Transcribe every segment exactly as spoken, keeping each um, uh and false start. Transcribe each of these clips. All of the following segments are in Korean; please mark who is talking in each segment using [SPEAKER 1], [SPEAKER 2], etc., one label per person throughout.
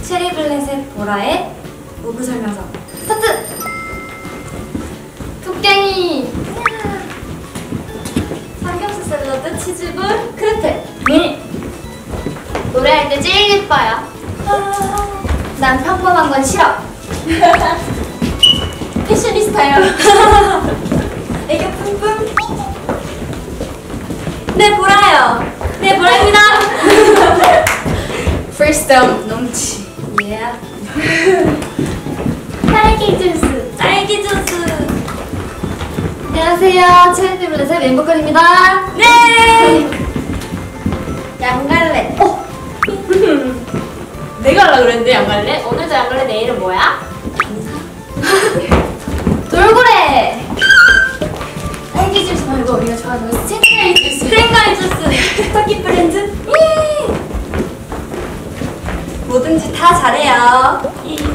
[SPEAKER 1] 체리블렛의 보라의 오브 설명서 스타트! 토깽이! 삼겹살 샐러드, 치즈볼, 크레페! 미니! 노래할 때 제일 예뻐요. 난 평범한 건 싫어. 패셔니스타요. 애교 뿜뿜. 네, 보라요. 네, 보라입니다. 프리스타일 넘치. 예. 딸기 주스. 딸기 주스. 안녕하세요. 체리블렛의 멤버걸입니다. 네. 양갈래. 어.
[SPEAKER 2] 내가 하려고 그랬는데 양갈래? 오늘도 양갈래, 내일은 뭐야?
[SPEAKER 1] 돌고래! 딸기 주스 말고 우리가 좋아하는 스트링가이 주스. 스트링가이 주스. 터키 프렌즈. 예! 뭐든지 다 잘해요.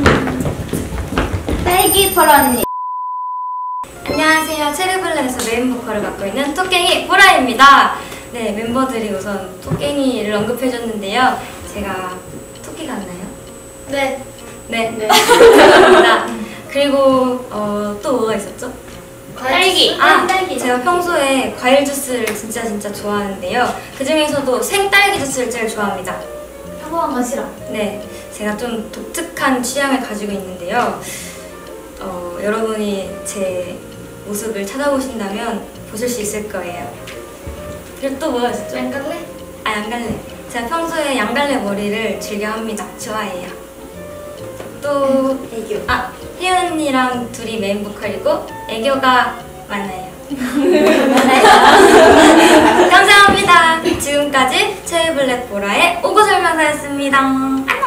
[SPEAKER 1] 딸기 보라 언니. 안녕하세요. 체리블렛에서 메인 보컬을 맡고 있는 토깽이 보라입니다. 네, 멤버들이 우선 토깽이를 언급해줬는데요. 제가 토끼 같나요?
[SPEAKER 2] 네.
[SPEAKER 1] 네. 네. 감사합니다. 그리고 어, 또 뭐가 있었죠?
[SPEAKER 2] 딸기.
[SPEAKER 1] 아, 딸기. 제가 평소에 과일 주스를 진짜 진짜 좋아하는데요. 그 중에서도 생딸기 주스를 제일 좋아합니다.
[SPEAKER 2] 평범한 건 싫어.
[SPEAKER 1] 네, 제가 좀 독특한 취향을 가지고 있는데요. 어, 여러분이 제 모습을 찾아보신다면 보실 수 있을 거예요. 그리고 또 뭐가 있었죠?
[SPEAKER 2] 양갈래?
[SPEAKER 1] 아, 양갈래. 제가 평소에 양갈래 머리를 즐겨합니다. 좋아해요. 또 애교. 아, 혜연 언니랑 둘이 메인 보컬이고 애교가 많아요. 감사합니다. 지금까지 체리블렛 보라의 오고 설명서였습니다.